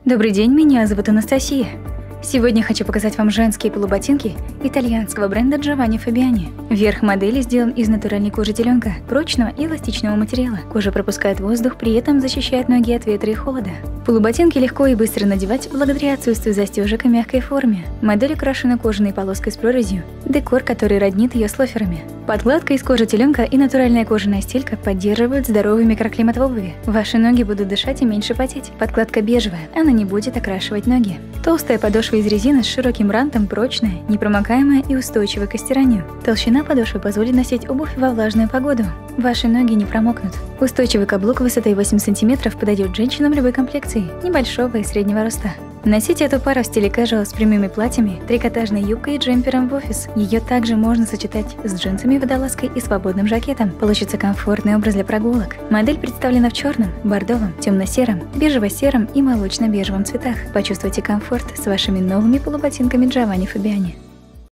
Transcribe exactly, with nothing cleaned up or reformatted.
Добрый день, меня зовут Анастасия. Сегодня хочу показать вам женские полуботинки итальянского бренда Giovanni Fabiani. Верх модели сделан из натуральной кожи теленка, прочного и эластичного материала. Кожа пропускает воздух, при этом защищает ноги от ветра и холода. Полуботинки легко и быстро надевать благодаря отсутствию застежек и мягкой форме. Модель украшена кожаной полоской с прорезью, декор, который роднит ее с лоферами. Подкладка из кожи теленка и натуральная кожаная стелька поддерживают здоровый микроклимат в обуви. Ваши ноги будут дышать и меньше потеть. Подкладка бежевая, она не будет окрашивать ноги. Толстая подошва из резины с широким рантом, прочная, непромокаемая и устойчивая к стиранию. Толщина подошвы позволит носить обувь во влажную погоду. Ваши ноги не промокнут. Устойчивый каблук высотой восемь сантиметров подойдет женщинам любой комплекции, небольшого и среднего роста. Носите эту пару в стиле casual с прямыми платьями, трикотажной юбкой и джемпером в офис. Ее также можно сочетать с джинсами, водолазкой и свободным жакетом. Получится комфортный образ для прогулок. Модель представлена в черном, бордовом, темно-сером, бежево-сером и молочно-бежевом цветах. Почувствуйте комфорт с вашими новыми полуботинками Giovanni Fabiani.